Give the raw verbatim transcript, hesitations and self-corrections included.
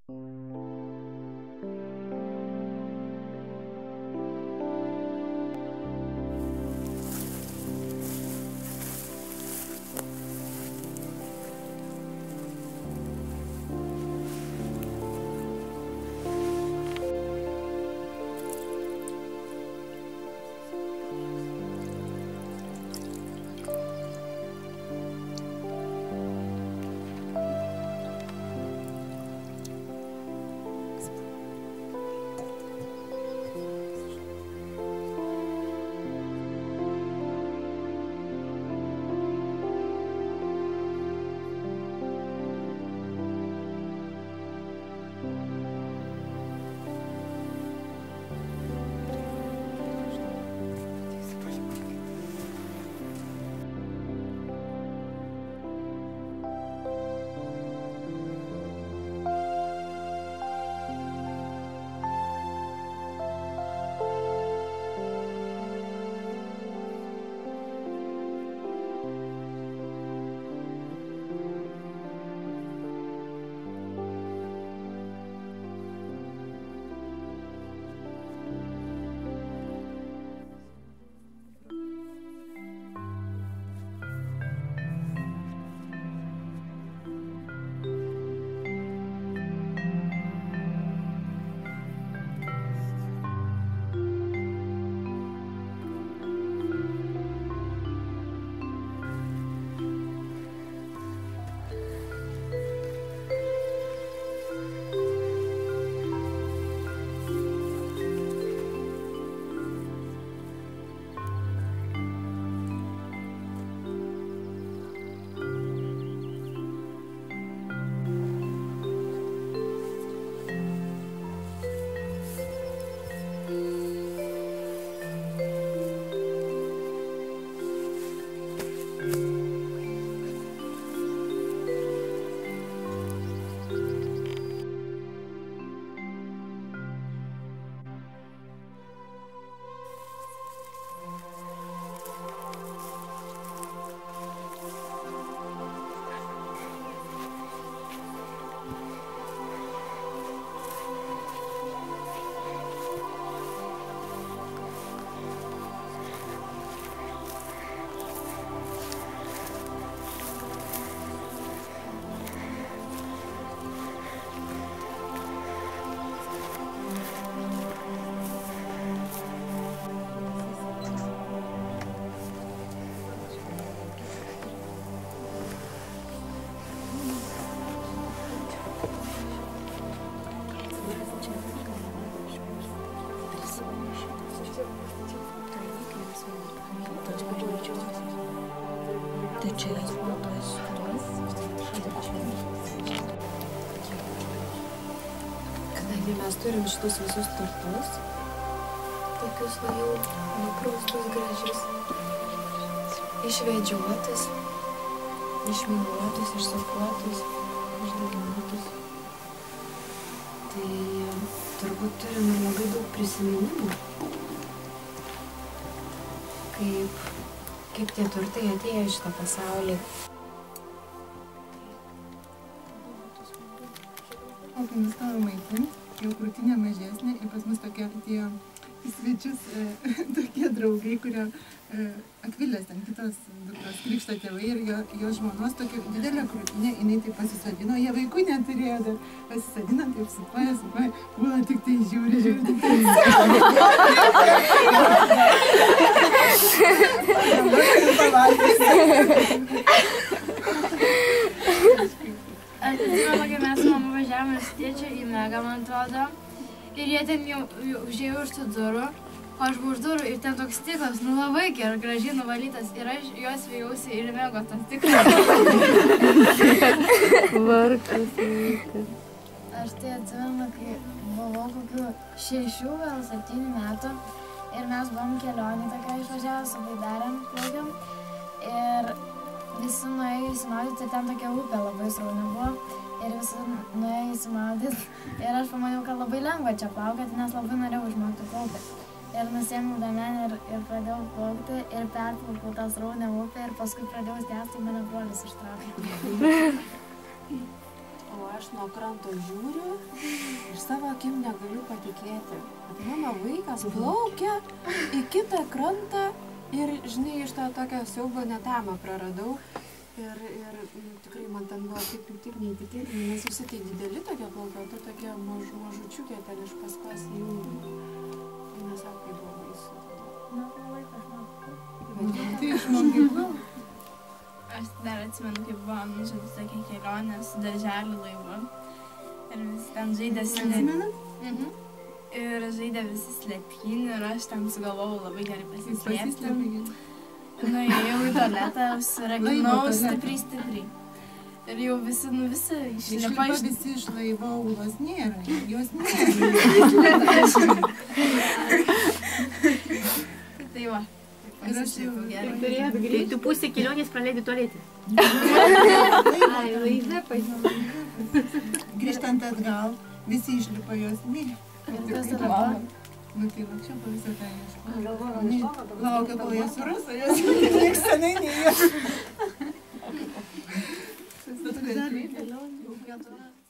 Tai čia yra spaudos stos. Kadangi mes turim šitus visus turtus, tokius va jau nupraustus gražius, išvedžiotus, išmyluotus, išsakuotus, išdalinuotus. Tai turbūt turim ir labai daug prisiminimų, kaip, kaip tie turtai atėjo į šitą pasaulį. O kai nustojau maitint, jau krūtinė mažesnė ir pas mus tokie atėjo į svečius e, tokie draugai, kurie e, Akvilės ten kitos dukros krikšto tėvai ir jo, jo žmonos tokia didelė krūtinė, jinai taip pasisodino, jie vaikų neturėjo, dar pasisodino, taip supaja, supaja, buvo tik tai žiūri, žiūri, tik tai Aš atsimenu, kai mes su mama važiavome su tėčiu į Megą, man atrodo, ir jie ten jau, jau užėjo už tų durų, o aš buvau už durų ir ten toks stiklas, nu labai gerai, gražiai nuvalytas, ir aš juos vėjausi ir Megos tas stiklas. Varkas, vaikas. Aš tai atsimenu, kai buvau kokių šešių, gal septynių metų, ir mes buvom kelionį tokia išvažiavę su baidarėm, plaukėm, ir visi nuėjo įsimaudyti, ten tokia upė labai srauni buvo, ir visi nuėjo įsimaudyti, ir aš pamaniau, kad labai lengva čia plaukti, nes labai norėjau išmokti plaukti. Ir nusėmiau liemenę ir, ir pradėjau plaukti, ir perplaukau tą sraunę upę, ir paskui pradėjau skęsti, mane brolis ištraukė. O aš nuo kranto žiūriu ir savo akim negaliu patikėti, kad mano vaikas plaukia į kitą krantą ir, žinai, iš to tokio siaubo netamą praradau. Ir, ir nu, tikrai man ten buvo taip, taip neįtikėtinai, nes visi tai dideli tokie plaukia, tu tokie maž, mažučiukė ten iš paskos įjungi. Nes sako, kaip buvo baisu. Na, tai laikas, na. Tai išmokai plaukti. Aš dar atsimenu, kaip buvo, nu, žodžiu, tokia kelionė su darželiu laivu. Ir visi ten žaidė slėpynį. Mhm. Ir žaidė visi slėpynį ir aš ten sugalvojau labai gerai pasislėpti. Nuėjau į tualetą, užsiraginau stipriai, stipriai. Ir jau visi, nu visi išlipa iš... visi iš laivo, ulos nėra, jos nėra. Tai va. Ir aš jau Turėjot grįžti. Tu pusę kelionės praleidai tualetį. Ai, laive pažiūrėjau. grįžtant atgal, visi išlipa jos nėra. Kas tada? Nu tai va, čia po visą tą ieško. Galvoju, gal iššoka, gal Laukia, kol jie suras, o jos nieks senai neįėjo. Darželiai kelionė.